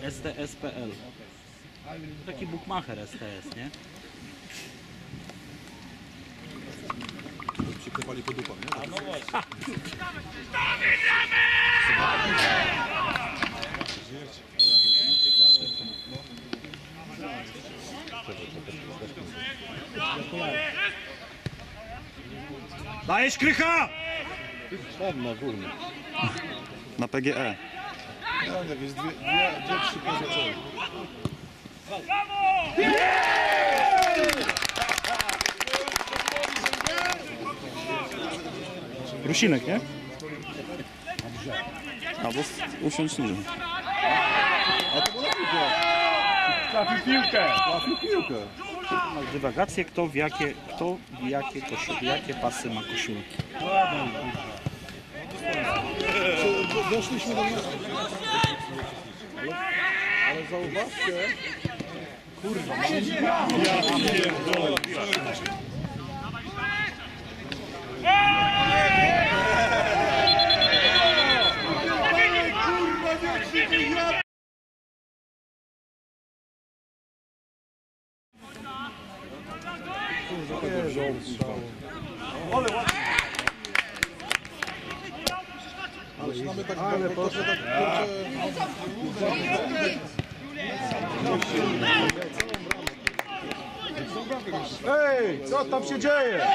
STS.pl. Taki bookmacher STS, nie? Przyklepali po dupach, nie? A no właśnie. Dajesz Krycha! Tam na górny. Na PGE. No nie, jest dwie, trzy pozycje. Rusinek, nie? Albo usiąść niżej. A to była piłka. Trafił piłkę. Trafił piłkę. Dywagacje, kto w jakie pasy ma koszulki. Doszliśmy do wniosku. Ale zauważcie. Kurwa, ale mamy tak, ale proszę tak Ej, co tam się dzieje?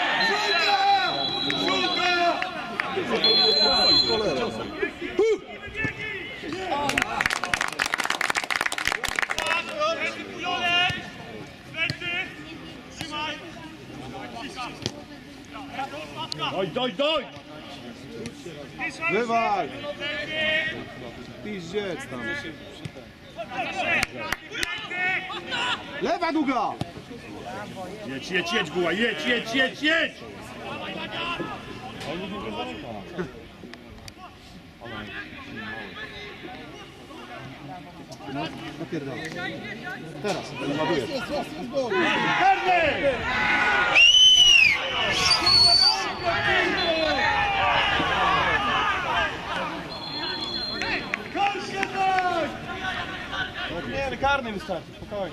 Doj! Wywal! Piździec tam. Lewa długa! Jedź, Buła, jedź! no, napierdala. Teraz, ładuję. Karny! Nie, karny wystarczy, spokojnie.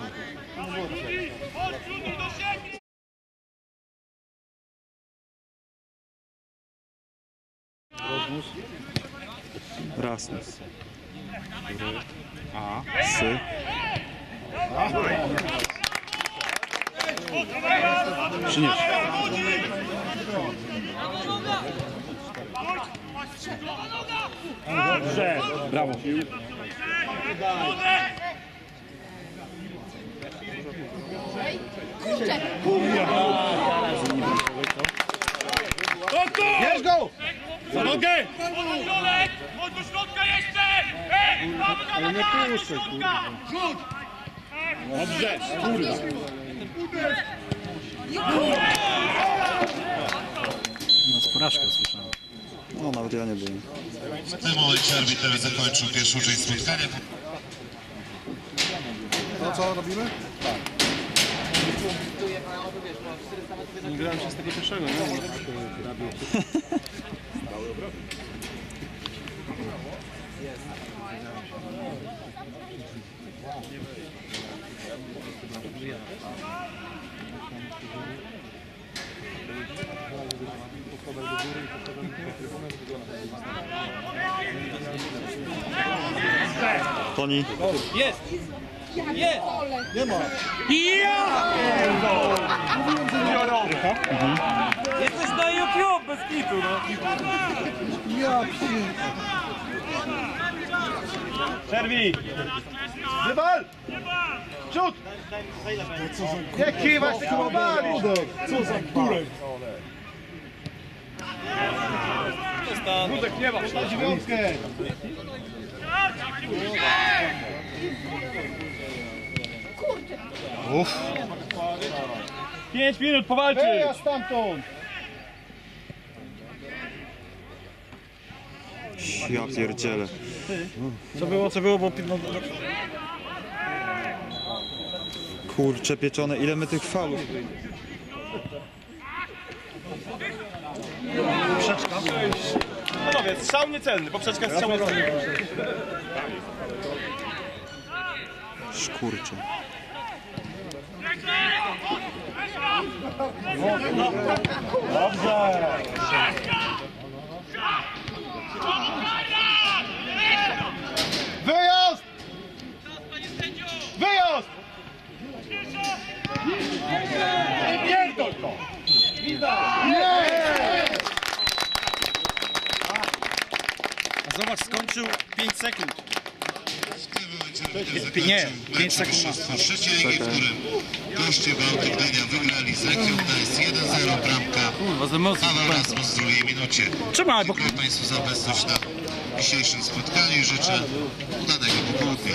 Rasmus. A. Sy. Przynieś. Dobrze. Brawo. Bierz go! Za nogę! Chodź do środka jeszcze! Ale nie puszczaj, kurwa. Dobrze, kurwa. No z porażkę słyszałem. No nawet ja nie byłem. W tym momencie arbiter zakończył pierwszą część spotkania. To co robimy? Nie grałem 31, nie? Toni. Jest! Jest! Nie ma. Jesteś na YouTube bez kitu, no. Ja psi. Przerwij! Wywal! Przód! Nie kiwać, tylko walisz! Co za kurek. Wódek nie ma! Na dziewiątkę! 5 minut powalczy! Ja stamtąd. Ja pierdzielę. Co było, bo... No, Kurcze pieczone, ile my tych faulów. poprzeczka. Panowie, strzał niecelny, poprzeczka strzał niecelny. Szkurcze. Wyjazd! Wyjazd! Pierdol to! A zobacz, skończył 5 sekund. Nie, 5 sekund ma. Trzecie ligi, w którym goście Bałtyk Gdynia wygrali z Lechią Gdańsk 1-0 bramka. Kurwa, z emocji. Paweł Rasmus w drugiej minucie. Trzymaj, bo... Dziękuję Państwu za obecność na dzisiejszym spotkaniu i życzę udanego popołudnia.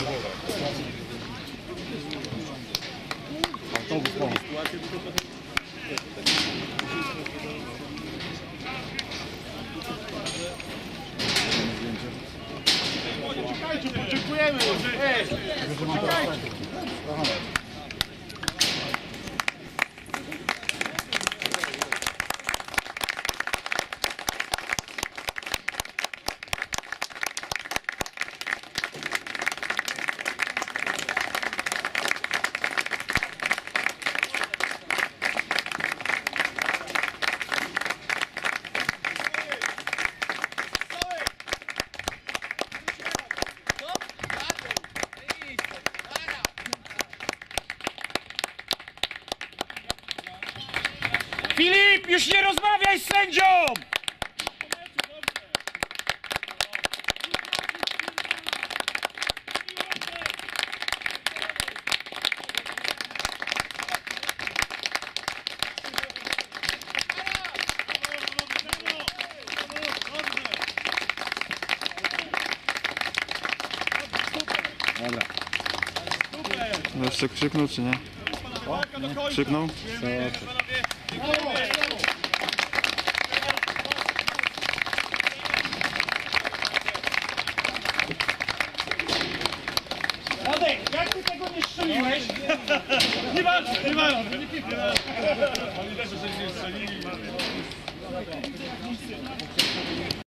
Dziękujemy! Filip, już nie rozmawiaj z sędzią! No jeszcze krzyknął czy nie? Krzyknął? Radek, jak ty tego nie strzeliłeś? Nieważne, nieważne. Oni też, że nie strzelili.